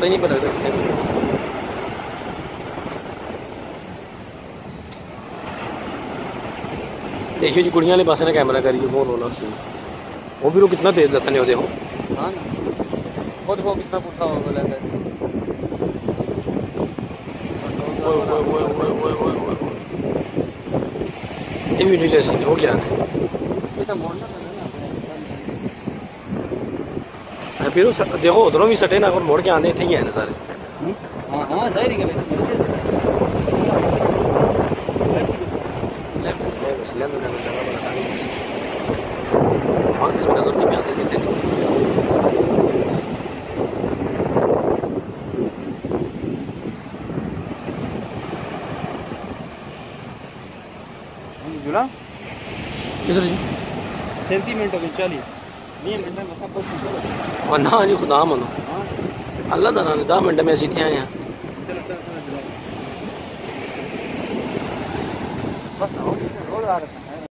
ही नहीं पता लगता। देखियो जी कुड़ियां वाले पास ने कैमरा करिए फोन होना वो भी वो कितना तेज लगता नहीं देखो। हाँ ना खुद वो कितना पुट्ठा हो गया है। ये वीडियो जैसी हो क्या है फिर देखो उधरों भी सटे ना और मोड़ के आने थे ही है ना सारे। हाँ हाँ जाहिर है जुला किधर जी 37 मिनट हो गए 40 नहीं मिनट में सब कुछ और ना जी खुदा मनो अल्लाह दा नाम 10 मिनट में असीं थे आए हैं। चलो चलो चलो जुला बस रोड आ रहा है।